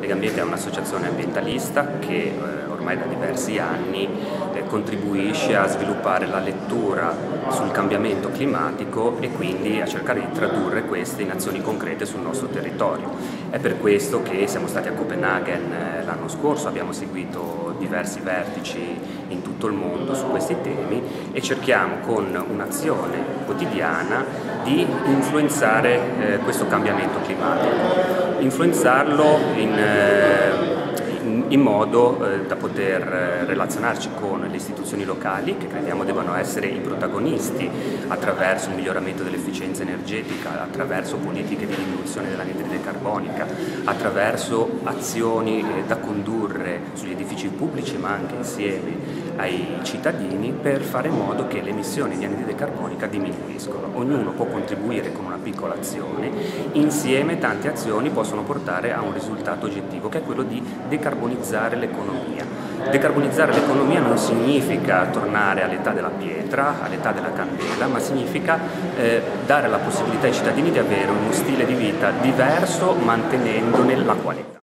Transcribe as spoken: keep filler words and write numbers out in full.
Legambiente è un'associazione ambientalista che eh, ormai da diversi anni eh, contribuisce a sviluppare la lettura sul cambiamento climatico e quindi a cercare di tradurre queste in azioni concrete sul nostro territorio. È per questo che siamo stati a Copenaghen eh, l'anno scorso, abbiamo seguito diversi vertici in tutto il mondo su questi temi e cerchiamo con un'azione quotidiana di influenzare eh, questo cambiamento climatico, influenzarlo in, eh, in, in modo eh, da poter eh, relazionarci con le istituzioni locali, che crediamo debbano essere i protagonisti attraverso il miglioramento dell'efficienza energetica, attraverso politiche di diminuzione dell'anidride carbonica, attraverso azioni eh, da condurre sugli edifici pubblici ma anche insieme ai cittadini per fare in modo che le emissioni di anidride carbonica diminuiscono. Ognuno può contribuire con una piccola azione, insieme tante azioni possono portare a un risultato oggettivo che è quello di decarbonizzare l'economia. Decarbonizzare l'economia non significa tornare all'età della pietra, all'età della candela, ma significa eh, dare la possibilità ai cittadini di avere uno stile di vita diverso mantenendone la qualità.